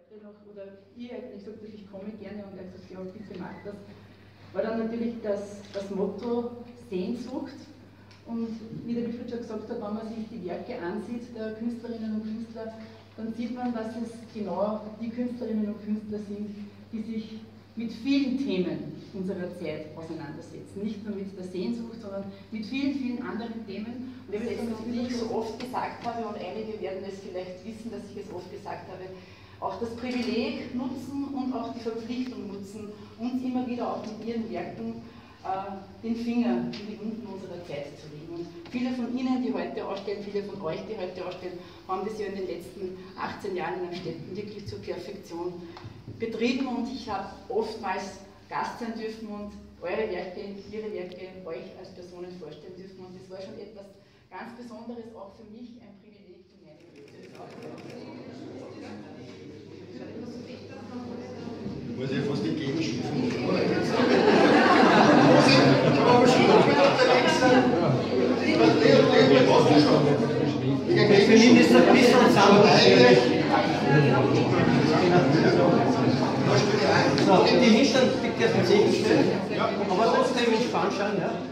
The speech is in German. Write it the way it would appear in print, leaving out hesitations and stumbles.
noch, oder ihr eigentlich gesagt, ich komme gerne und er hat gesagt, ja bitte mach das, war dann natürlich das Motto Sehnsucht. Und wie der Wilfried schon gesagt hat, wenn man sich die Werke ansieht der Künstlerinnen und Künstler, dann sieht man, dass es genau die Künstlerinnen und Künstler sind, die sich mit vielen Themen unserer Zeit auseinandersetzen. Nicht nur mit der Sehnsucht, sondern mit vielen, vielen anderen Themen. Und wie ich so oft gesagt habe, und einige werden es vielleicht wissen, dass ich es oft gesagt habe, auch das Privileg nutzen und auch die Verpflichtung nutzen, uns immer wieder auch mit ihren Werken den Finger in die Wunden unserer Zeit zu legen. Und viele von Ihnen, die heute ausstellen, viele von euch, die heute ausstellen, haben das ja in den letzten 18 Jahren in Amstetten wirklich zur Perfektion betrieben und ich habe oftmals Gast sein dürfen und eure Werke, ihre Werke euch als Personen vorstellen dürfen und das war schon etwas ganz Besonderes, auch für mich ein Privileg in meinem Leben. Ich muss ja fast entgegenschieben. Wir nehmen das ein bisschen zusammen. Die Hintern dürfen sich stellen, aber trotzdem entspannt schauen. Ja?